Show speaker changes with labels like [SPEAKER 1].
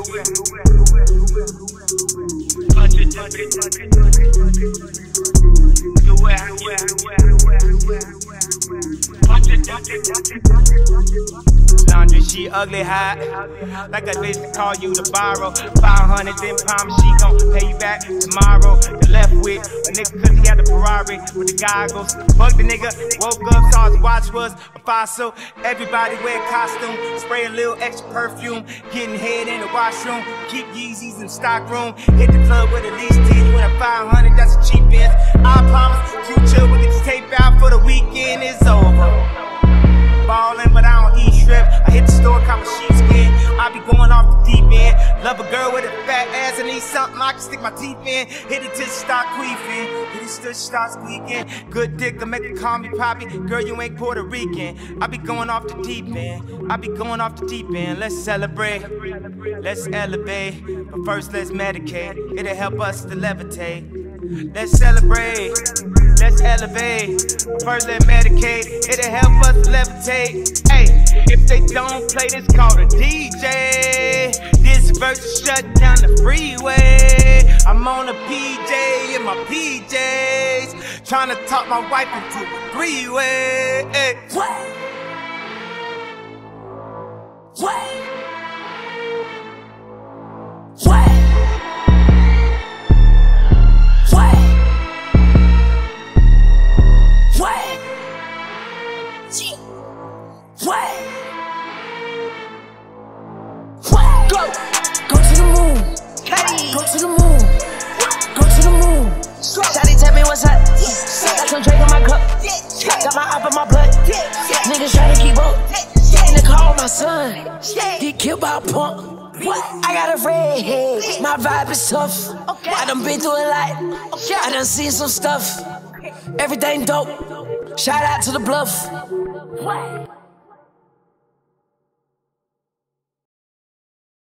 [SPEAKER 1] Laundry, she ugly hot, like a bitch to call you to borrow 500, then promise she gon' pay you back tomorrow. The left with a nigga cause he had a Ferrari with the goggles. Fuck the nigga, woke up, saw his watch was a fossil. Everybody wear costume, spray a little extra perfume, getting head in the washroom, keep Yeezys in stock room. Hit the club with at least 10, with a 500, that's a cheap ass. I promise, future we get this tape out for the weekend is over. Ballin', but I don't eat shrimp. I hit the store, cop a sheepskin. I be going off the deep end. Love a girl with a fat ass and need something I can stick my teeth in. Hit it till she start queefing. Hit it till she start squeaking. Good dick to make her call me Poppy. Girl, you ain't Puerto Rican. I be going off the deep end. I be going off the deep end. Let's celebrate. Let's elevate. But first, let's medicate. It'll help us to levitate. Let's celebrate. Let's elevate. First, let's medicate. It'll help us levitate. Hey, if they don't play this, call the DJ. This verse shut down the freeway. I'm on a PJ in my PJs, trying to talk my wife into a three-way. Hey. What?
[SPEAKER 2] Go to the moon. Hey. Go to the moon. Go to the moon. Shawty tell me what's up. Got some drink in my cup. Got my up in my blood. Niggas try to keep up. In the car with my son. Get killed by a punk. I got a red head. My vibe is tough. I done been through a lot. I done seen some stuff. Everything dope. Shout out to the bluff.